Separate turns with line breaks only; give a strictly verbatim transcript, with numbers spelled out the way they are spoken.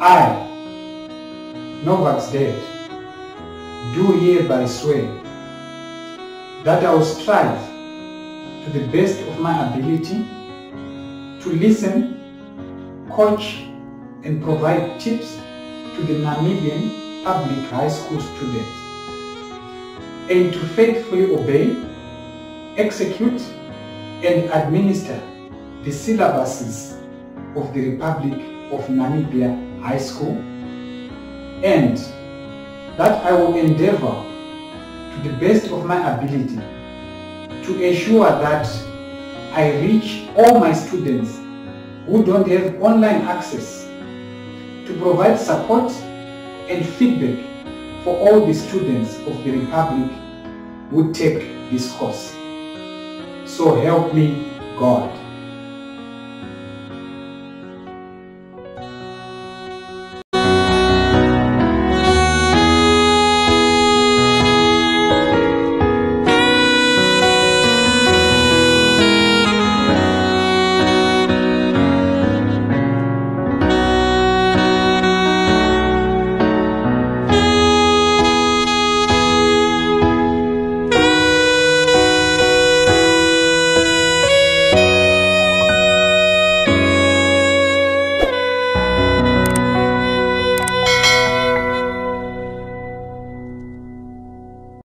I, Novak's dad, do hereby swear that I will strive to the best of my ability to listen, coach, and provide tips to the Namibian public high school students, and to faithfully obey, execute, and administer the syllabuses of the Republic of Namibia High School, and that I will endeavor to the best of my ability to ensure that I reach all my students who don't have online access, to provide support and feedback for all the students of the Republic who take this course. So help me God.